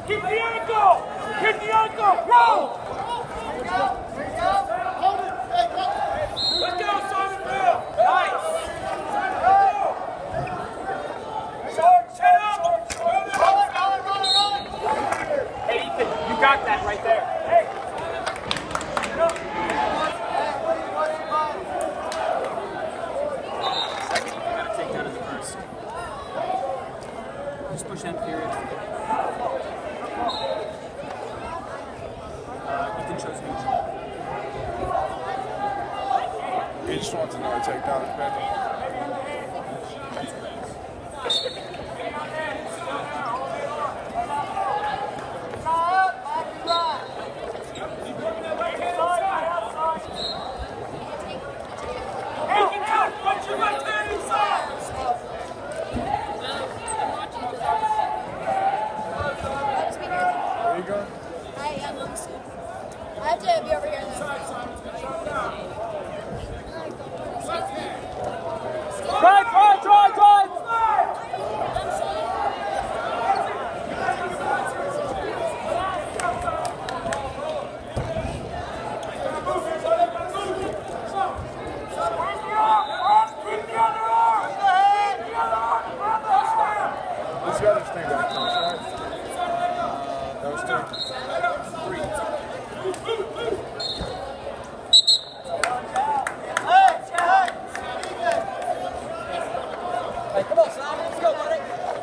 Keep the ankle! Hit the ankle! Roll! Let's go, Simon Bill! Nice! Short, chin up! Hey, Ethan, you got that right there. Hey! Chin up! Second, you gotta take that as the first. Just push that period. Ethan chose neutral. He just wants another takedown is better. I have to be over here though. Drive! What's the other thing that comes, right? Those two. Hey, come on, Simon. Let's go, buddy.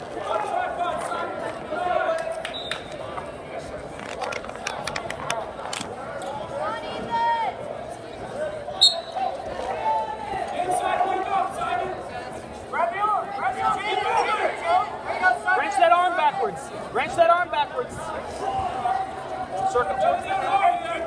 Wrench that arm backwards. Wrench that arm backwards. Circle towards the arm.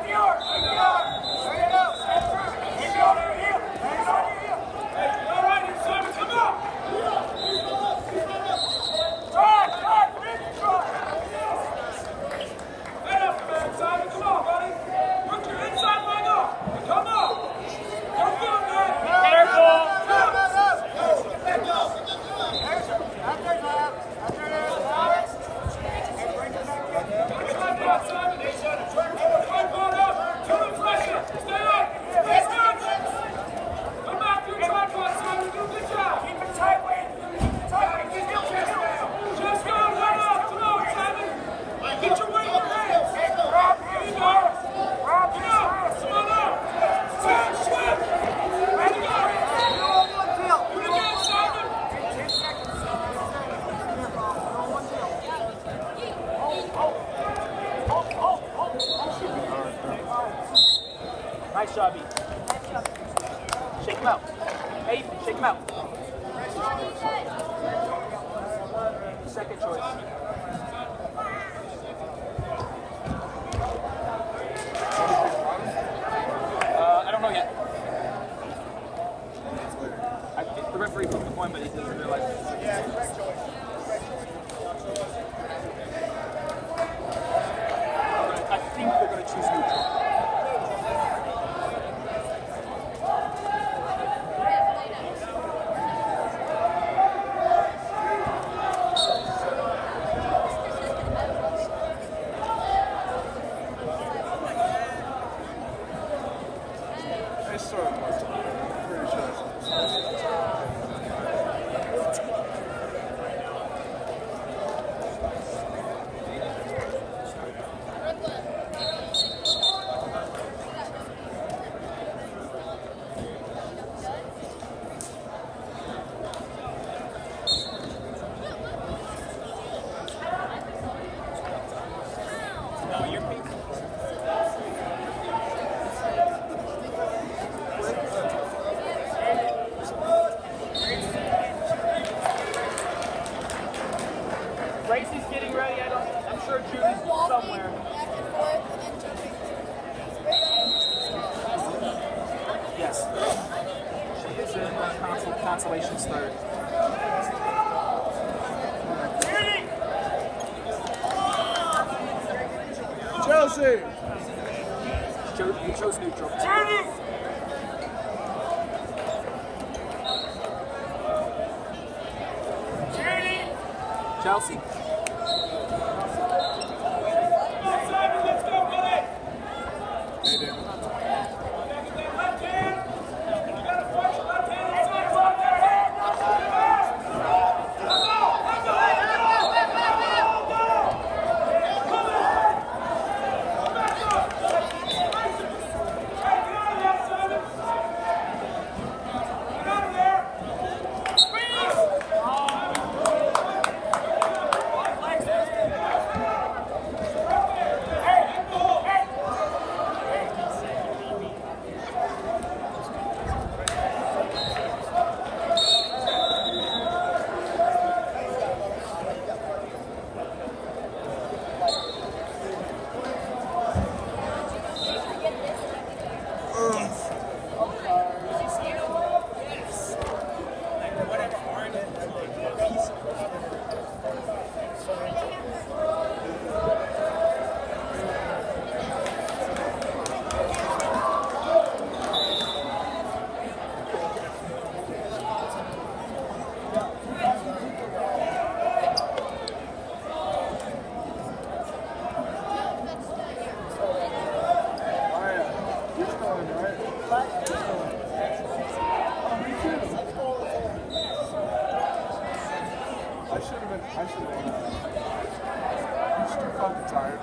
Nice job, Ethan. Shake him out. Hey, Ethan, shake him out. Second choice. I don't know yet. I think the referee put the point, but he doesn't realize it. Yeah, correct choice. I think they're going to choose neutral. It's sort of much. I'm pretty sure. No, you're pink. Gracie's getting ready. I'm sure Judy's somewhere. Back and forth and then jumping. Yes. She is in Consolation's third. Chelsea! You chose neutral. Chelsea. I should have won. I'm just too fucking tired.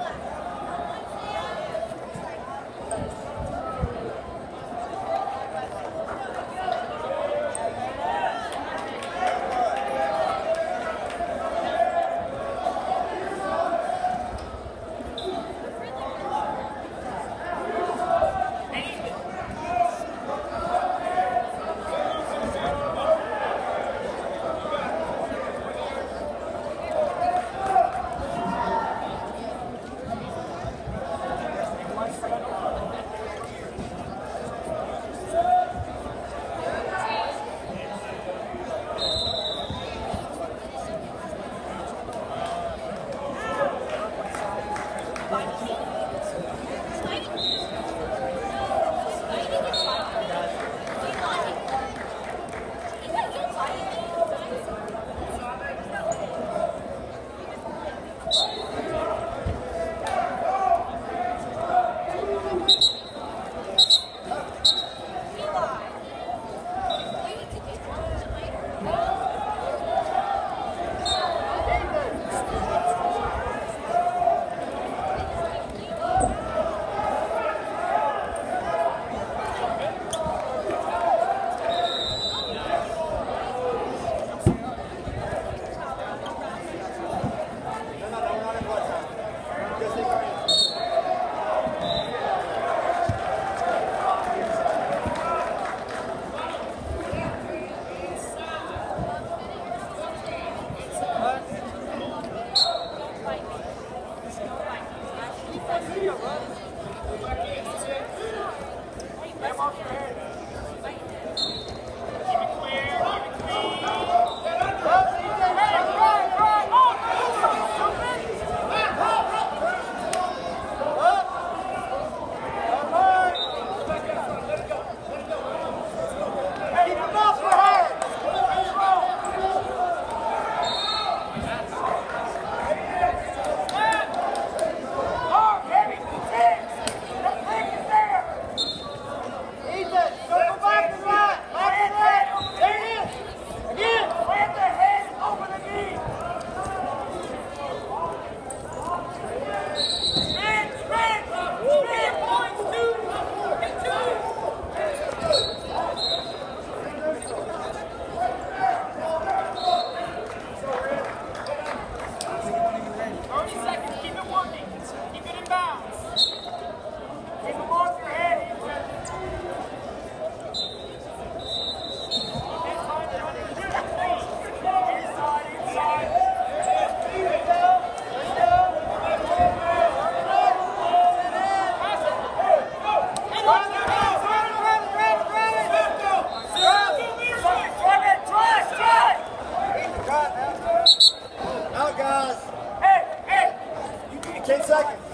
Out, guys. Hey, 10 seconds.